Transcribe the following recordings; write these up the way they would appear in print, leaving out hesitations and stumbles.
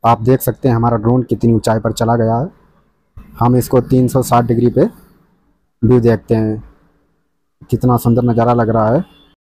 आप देख सकते हैं हमारा ड्रोन कितनी ऊंचाई पर चला गया है। हम इसको 360 डिग्री पे व्यू देखते हैं, कितना सुंदर नज़ारा लग रहा है।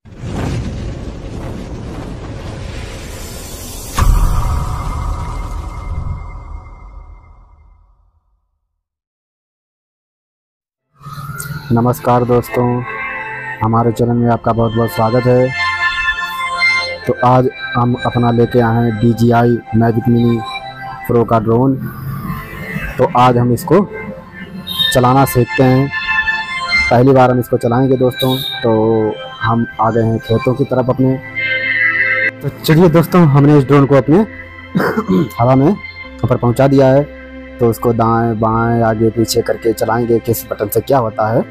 नमस्कार दोस्तों, हमारे चैनल में आपका बहुत बहुत स्वागत है। तो आज हम अपना लेके आए हैं DJI मैजिक मिनी प्रो का ड्रोन। तो आज हम इसको चलाना सीखते हैं, पहली बार हम इसको चलाएंगे दोस्तों। तो हम आ गए हैं खेतों की तरफ अपने। तो चलिए दोस्तों, हमने इस ड्रोन को अपने हवा में ऊपर पहुंचा दिया है। तो उसको दाएं बाएं आगे पीछे करके चलाएंगे, किस बटन से क्या होता है।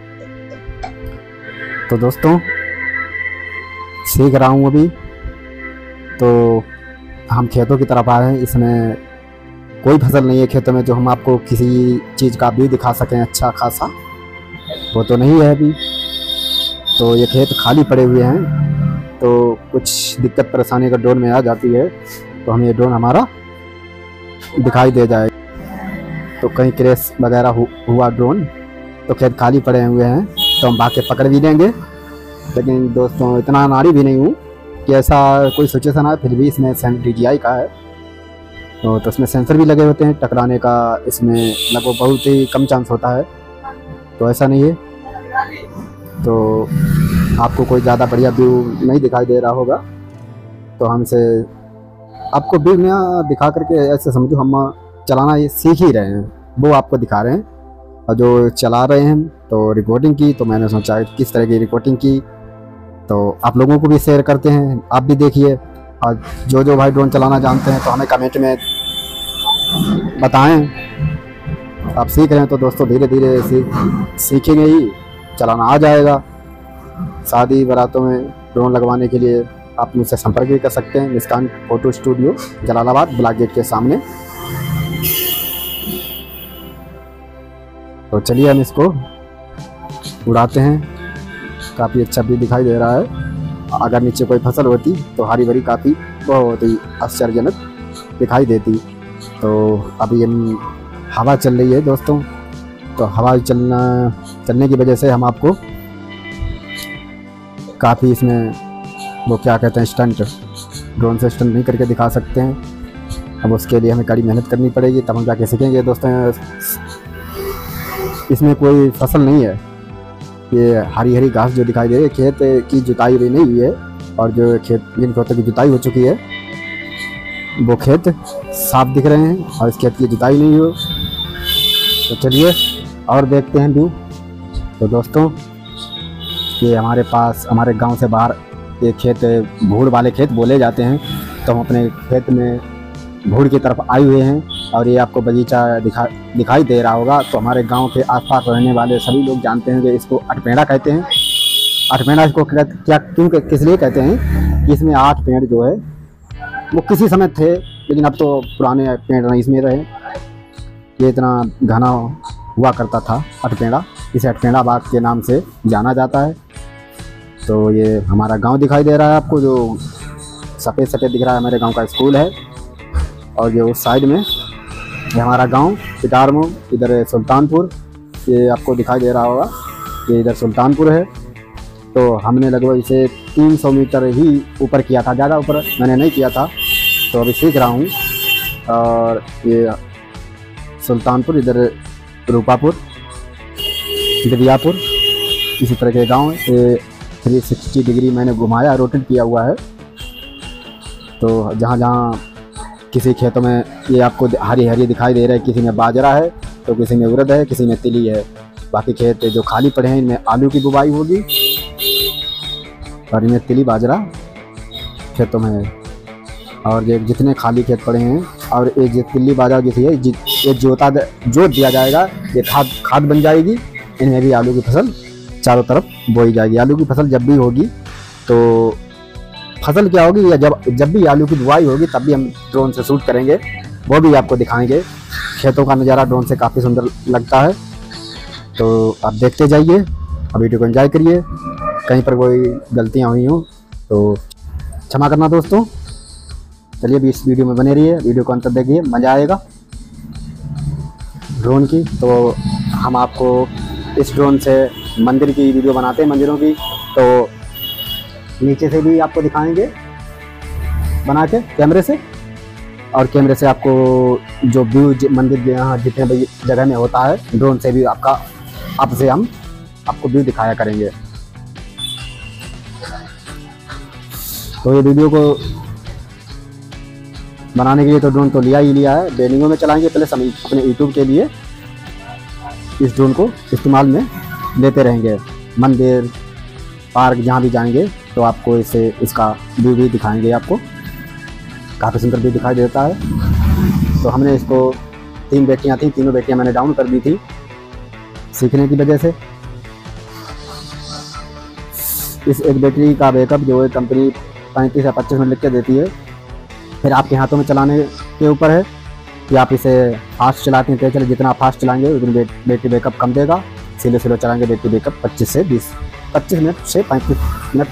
तो दोस्तों सीख रहा हूँ अभी। तो हम खेतों की तरफ आए हैं। इसमें कोई फसल नहीं है खेतों में जो हम आपको किसी चीज़ का व्यू दिखा सकें अच्छा खासा, वो तो नहीं है अभी। तो ये खेत खाली पड़े हुए हैं। तो कुछ दिक्कत परेशानी अगर ड्रोन में आ जाती है तो हमें ये ड्रोन हमारा दिखाई दे जाए। तो कहीं क्रैश वगैरह हुआ ड्रोन तो खेत खाली पड़े हुए हैं तो हम भाग के पकड़ भी लेंगे। लेकिन दोस्तों इतना नारी भी नहीं हूँ कि ऐसा कोई सिचुएशन आए। फिर भी इसमें DJI का है तो इसमें सेंसर भी लगे होते हैं, टकराने का इसमें लगभग बहुत ही कम चांस होता है। तो ऐसा नहीं है। तो आपको कोई ज़्यादा बढ़िया व्यू नहीं दिखाई दे रहा होगा तो हमसे आपको व्यू में दिखा करके ऐसे समझो हम चलाना ये सीख ही रहे हैं, वो आपको दिखा रहे हैं। और जो चला रहे हैं तो रिकॉर्डिंग की, तो मैंने सोचा किस तरह की रिकॉर्डिंग की तो आप लोगों को भी शेयर करते हैं, आप भी देखिए। और जो भाई ड्रोन चलाना जानते हैं तो हमें कमेंट में बताएं। आप सीख रहे हैं तो दोस्तों धीरे धीरे सीखेंगे ही, चलाना आ जाएगा। शादी बारातों में ड्रोन लगवाने के लिए आप मुझसे संपर्क भी कर सकते हैं। Muskan photo studio, Jalalabad, black gate के सामने। तो चलिए हम इसको उड़ाते हैं। काफ़ी अच्छा भी दिखाई दे रहा है। अगर नीचे कोई फसल होती तो हरी भरी काफ़ी बहुत ही आश्चर्यजनक दिखाई देती। तो अभी हम हवा चल रही है दोस्तों। तो हवा चलने की वजह से हम आपको काफ़ी इसमें वो क्या कहते हैं स्टंट, ड्रोन से स्टंट नहीं करके दिखा सकते हैं। अब उसके लिए हमें कड़ी मेहनत करनी पड़ेगी, तब हम जाके सीखेंगे दोस्तों। इसमें कोई फसल नहीं है, ये हरी हरी घास जो दिखाई दे रही है। खेत की जुताई भी नहीं हुई है और जो खेत जिन खेतों की जुताई हो चुकी है वो खेत साफ दिख रहे हैं और इस खेत की जुताई नहीं हो। तो चलिए और देखते हैं व्यू। तो दोस्तों ये हमारे पास, हमारे गांव से बाहर ये खेत भूड़ वाले खेत बोले जाते हैं। तो हम अपने खेत में भूड़ की तरफ आए हुए हैं और ये आपको बगीचा दिखाई दे रहा होगा। तो हमारे गांव के आसपास रहने वाले सभी लोग जानते हैं कि इसको अठपेड़ा कहते हैं। अठपेड़ा इसको क्या क्यों किस लिए कहते हैं कि इसमें 8 पेड़ जो है वो किसी समय थे, लेकिन अब तो पुराने पेड़ नहीं इसमें रहे। ये इतना घना हुआ करता था अठपेड़ा, इसे अठपेड़ा बाग के नाम से जाना जाता है। तो ये हमारा गाँव दिखाई दे रहा है आपको, जो सफ़ेद सफ़ेद दिख रहा है हमारे गाँव का स्कूल है। और जो उस साइड में ये हमारा गांव पिटारमो, इधर सुल्तानपुर, ये आपको दिखाई दे रहा होगा, ये इधर सुल्तानपुर है। तो हमने लगभग इसे 300 मीटर ही ऊपर किया था, ज़्यादा ऊपर मैंने नहीं किया था। तो अभी सीख रहा हूँ। और ये सुल्तानपुर, इधर रूपापुर, दिव्यापुर, इसी तरह के गाँव है। ये 360 डिग्री मैंने घुमाया, रोटेट किया हुआ है। तो जहाँ जहाँ किसी खेतों में ये आपको हरी हरी दिखाई दे रहा है, किसी में बाजरा है तो किसी में उड़द है, किसी में तिली है। बाकी खेत जो खाली पड़े हैं इनमें आलू की बुवाई होगी और इनमें तिली बाजरा खेतों में है। और ये जितने खाली खेत पड़े हैं और ये जो तिली बाजरा जो है ये जोत दिया जाएगा, ये खाद बन जाएगी। इनमें भी आलू की फसल चारों तरफ बोई जाएगी। आलू की फसल जब भी होगी तो फसल क्या होगी, या जब भी आलू की बुवाई होगी तब भी हम ड्रोन से शूट करेंगे, वो भी आपको दिखाएंगे। खेतों का नज़ारा ड्रोन से काफ़ी सुंदर लगता है। तो आप देखते जाइए, अब वीडियो को एंजॉय करिए। कहीं पर कोई गलतियां हुई हों तो क्षमा करना दोस्तों। चलिए भी इस वीडियो में बने रहिए, वीडियो को अंत तक देखिए, मज़ा आएगा ड्रोन की। तो हम आपको इस ड्रोन से मंदिर की वीडियो बनाते हैं, मंदिरों की, तो नीचे से भी आपको दिखाएंगे बना के कैमरे से, और कैमरे से आपको जो व्यू मंदिर के यहाँ जितने भी जगह में होता है, ड्रोन से भी आपसे हम आपको व्यू दिखाया करेंगे। तो ये वीडियो को बनाने के लिए तो ड्रोन तो लिया है, बेनिंगो में चलाएंगे प्लस हम अपने यूट्यूब के लिए इस ड्रोन को इस्तेमाल में लेते रहेंगे। मंदिर, पार्क, जहाँ भी जाएंगे तो आपको इसका व्यू भी दिखाएंगे, आपको काफ़ी सुंदर व्यू दिखाई देता है। तो हमने इसको 3 बैटरियाँ थी, तीनों बैटरियाँ मैंने डाउन कर दी थी सीखने की वजह से। इस एक बैटरी का बैकअप जो है कंपनी 35 या 25 मिनट लिख के देती है, फिर आपके हाथों में चलाने के ऊपर है कि आप इसे फास्ट चलाते हैं, चले जितना फास्ट चलाएंगे उतनी बैटरी बैकअप कम देगा। स्लो चलाएंगे बैटरी बैकअप 25 मिनट से 35 मिनट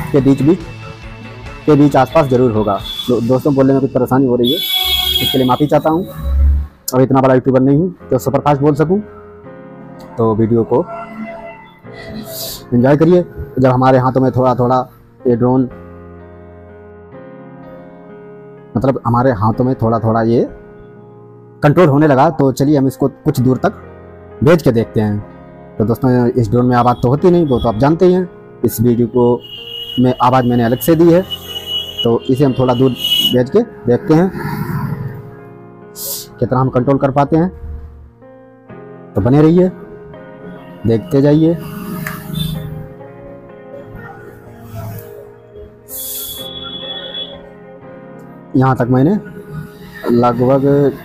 के बीच आसपास ज़रूर होगा। दोस्तों बोलने में कुछ परेशानी हो रही है, इसके लिए माफ़ी चाहता हूँ। और इतना बड़ा यूट्यूबर नहीं हूँ तो सुपर फास्ट बोल सकूँ। तो वीडियो को एंजॉय करिए। जब हमारे हाथों में थोड़ा थोड़ा ये ड्रोन, मतलब हमारे हाथों में थोड़ा थोड़ा ये कंट्रोल होने लगा, तो चलिए हम इसको कुछ दूर तक भेज के देखते हैं। तो दोस्तों इस ड्रोन में आवाज़ तो होती नहीं, वो तो आप जानते ही हैं। इस वीडियो को में आवाज़ मैंने अलग से दी है, तो इसे हम थोड़ा दूर भेज के देखते हैं कितना हम कंट्रोल कर पाते हैं। तो बने रहिए, देखते जाइए। यहाँ तक मैंने लगभग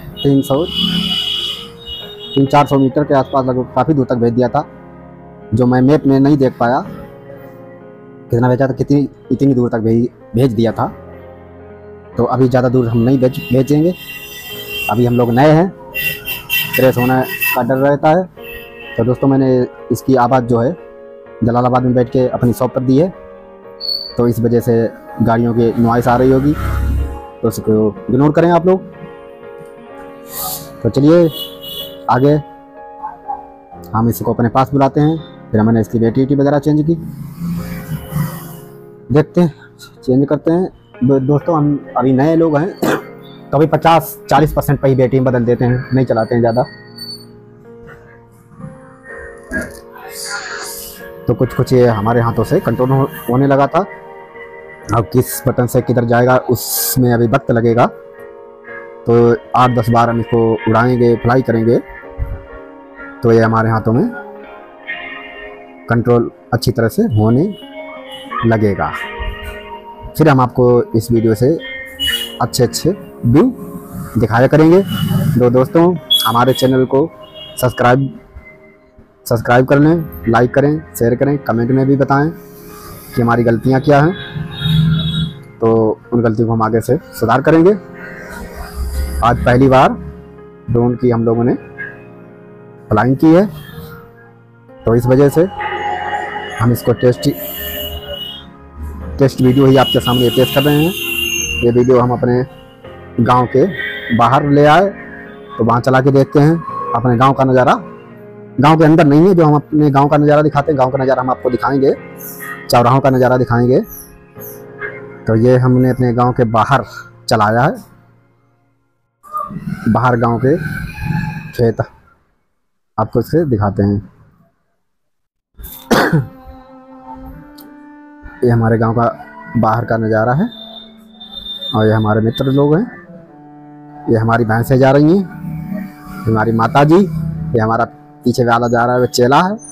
300-400 मीटर के आसपास लगभग काफ़ी दूर तक भेज दिया था, जो मैं मैप में नहीं देख पाया कितना भेजा था, इतनी दूर तक भेज दिया था। तो अभी ज़्यादा दूर हम नहीं भेजेंगे, अभी हम लोग नए हैं, क्रैश होने का डर रहता है। तो दोस्तों मैंने इसकी आवाज़ जो है जलालाबाद में बैठ के अपनी शॉप पर दी है, तो इस वजह से गाड़ियों की नॉइस आ रही होगी, तो उसको इग्नोर करें आप लोग। तो चलिए आगे हम इसको अपने पास बुलाते हैं। फिर मैंने इसकी बैटरी वगैरह चेंज की, देखते हैं, चेंज करते हैं। दोस्तों हम अभी नए लोग हैं, तो अभी 50-40% पर ही बैटरी बदल देते हैं, नहीं चलाते हैं ज़्यादा। तो कुछ ये हमारे हाथों से कंट्रोल होने लगा था। अब किस बटन से किधर जाएगा उसमें अभी वक्त लगेगा, तो 8-10 बार हम इसको उड़ाएंगे, फ्लाई करेंगे, तो ये हमारे हाथों में कंट्रोल अच्छी तरह से होने लगेगा। फिर हम आपको इस वीडियो से अच्छे व्यू दिखाया करेंगे। तो दोस्तों हमारे चैनल को सब्सक्राइब कर लें, लाइक करें, शेयर करें, कमेंट में भी बताएं कि हमारी गलतियां क्या हैं, तो उन गलतियों को हम आगे से सुधार करेंगे। आज पहली बार ड्रोन की हम लोगों ने फ्लाइंग की है, तो इस वजह से हम इसको टेस्ट वीडियो ही आपके सामने पेश कर रहे हैं। ये वीडियो हम अपने गांव के बाहर ले आए, तो वहाँ चला के देखते हैं अपने गांव का नज़ारा। गांव के अंदर नहीं है, जो हम अपने गांव का नज़ारा दिखाते हैं, गांव का नज़ारा हम आपको दिखाएंगे, चौराहों का नज़ारा दिखाएंगे। तो ये हमने अपने गांव के बाहर चलाया है, बाहर गांव के खेत आपको इससे दिखाते हैं। ये हमारे गांव का बाहर का नज़ारा है, और ये हमारे मित्र लोग हैं, ये हमारी भैंसें जा रही हैं, हमारी माता जी, ये हमारा पीछे वाला जा रहा है, वो चेला है,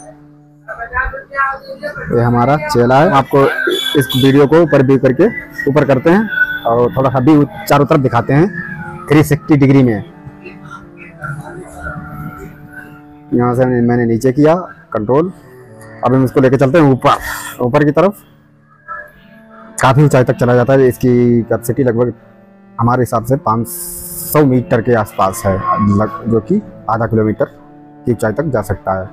ये हमारा चेला है। आपको इस वीडियो को ऊपर व्यू करके ऊपर करते हैं, और थोड़ा सा भी चारों तरफ दिखाते हैं 360 डिग्री में। यहाँ से मैंने नीचे किया कंट्रोल, अब हम इसको लेके चलते हैं ऊपर की तरफ। काफ़ी ऊंचाई तक चला जाता है, इसकी कैपेसिटी लगभग हमारे हिसाब से 500 मीटर के आसपास है, जो कि आधा किलोमीटर की ऊंचाई तक जा सकता है।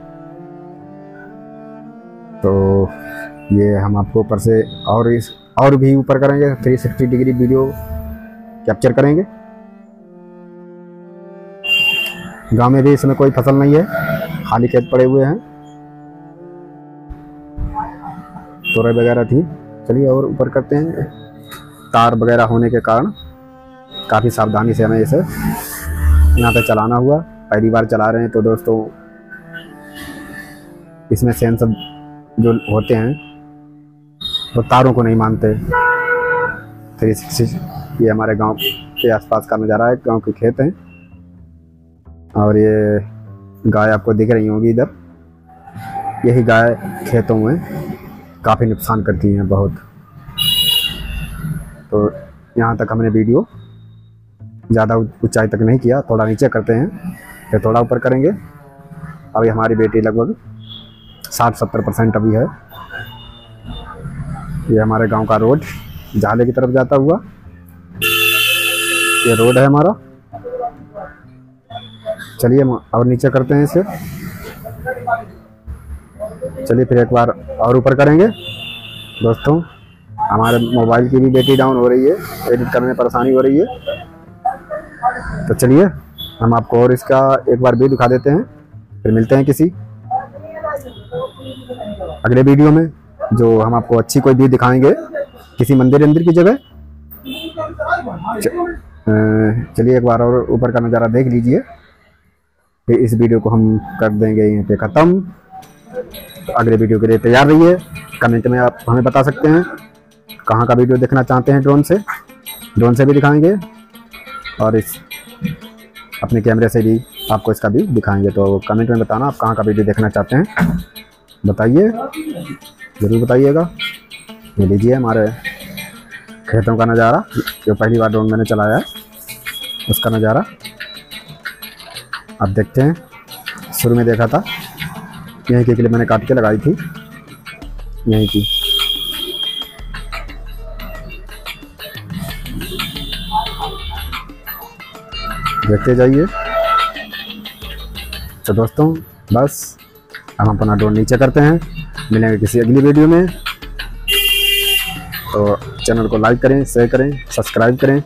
तो ये हम आपको ऊपर से और भी ऊपर करेंगे, 360 डिग्री वीडियो कैप्चर करेंगे। गांव में भी इसमें कोई फसल नहीं है, खाली खेत पड़े हुए हैं, तोरई वगैरह थी। चलिए और ऊपर करते हैं। तार वगैरह होने के कारण काफ़ी सावधानी से हमें इसे यहाँ पे चलाना हुआ। पहली बार चला रहे हैं तो दोस्तों इसमें सेंसर जो होते हैं वो तारों को नहीं मानते। 360 ये हमारे गांव के आसपास का नज़ारा है, गांव के खेत हैं और ये गाय आपको दिख रही होंगी इधर। यही गाय खेतों में काफ़ी नुकसान करती हैं बहुत। तो यहाँ तक हमने वीडियो ज़्यादा ऊंचाई तक नहीं किया, थोड़ा नीचे करते हैं फिर थोड़ा ऊपर करेंगे। अभी हमारी बेटी लगभग 60-70% अभी है। ये हमारे गांव का रोड झाले की तरफ जाता हुआ, ये रोड है हमारा। चलिए और नीचे करते हैं इसे। चलिए फिर एक बार और ऊपर करेंगे। दोस्तों हमारे मोबाइल की भी बैटरी डाउन हो रही है, एडिट करने में परेशानी हो रही है। तो चलिए हम आपको और इसका एक बार व्यू दिखा देते हैं, फिर मिलते हैं किसी अगले वीडियो में, जो हम आपको अच्छी कोई व्यू दिखाएंगे किसी मंदिर की जगह। चलिए एक बार और ऊपर का नज़ारा देख लीजिए, फिर इस वीडियो को हम कर देंगे यहीं पे ख़त्म। तो अगले वीडियो के लिए तैयार रहिए। कमेंट में आप हमें बता सकते हैं कहाँ का वीडियो देखना चाहते हैं। ड्रोन से भी दिखाएंगे और इस अपने कैमरे से भी आपको इसका भी दिखाएंगे। तो कमेंट में बताना आप कहाँ का वीडियो देखना चाहते हैं, बताइए, ज़रूर बताइएगा। ये लीजिए हमारे खेतों का नज़ारा, जो पहली बार ड्रोन मैंने चलाया है उसका नज़ारा आप देखते हैं। शुरू में देखा था, यहीं की क्लिप मैंने काट के लगाई थी, यहीं की। देखते जाइए। तो दोस्तों बस हम अपना ड्रोन नीचे करते हैं, मिलेंगे किसी अगली वीडियो में। तो चैनल को लाइक करें, शेयर करें, सब्सक्राइब करें।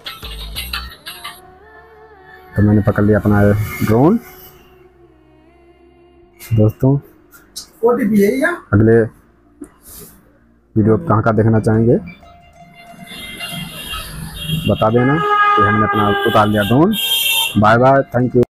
तो मैंने पकड़ लिया अपना ड्रोन। दोस्तों अगले वीडियो कहाँ का देखना चाहेंगे बता देना। तो हमने अपना उतार लिया drone. Bye bye, thank you.